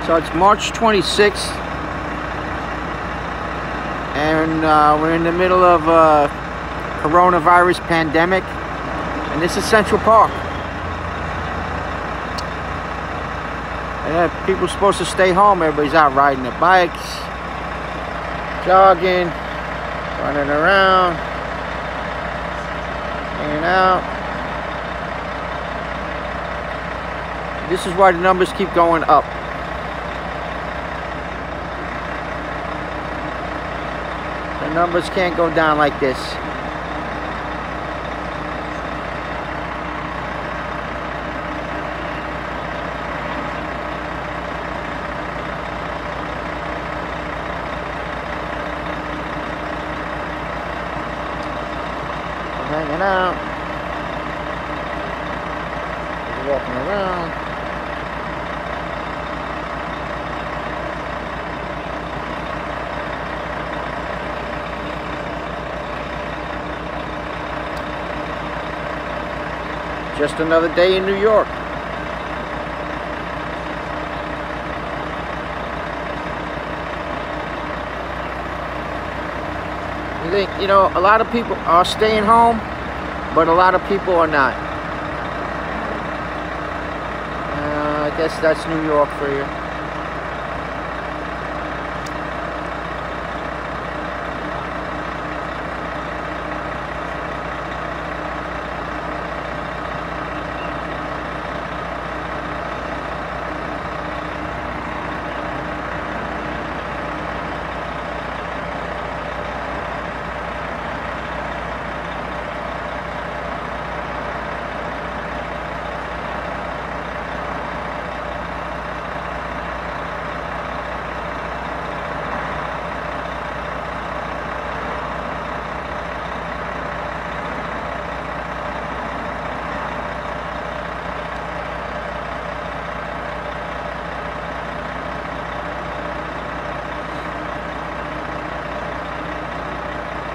So it's March 26th, and we're in the middle of a coronavirus pandemic, and this is Central Park. And people are supposed to stay home. Everybody's out riding their bikes, jogging, running around, hanging out. This is why the numbers keep going up. The numbers can't go down like this. We're hanging out. We're walking around. Just another day in New York. You think, a lot of people are staying home, but a lot of people are not. I guess that's New York for you.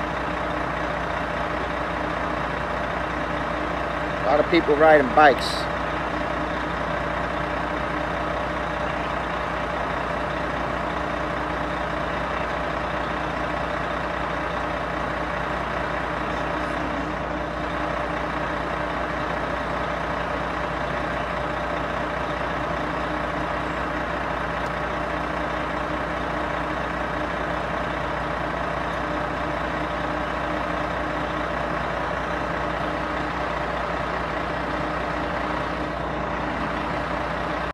A lot of people riding bikes.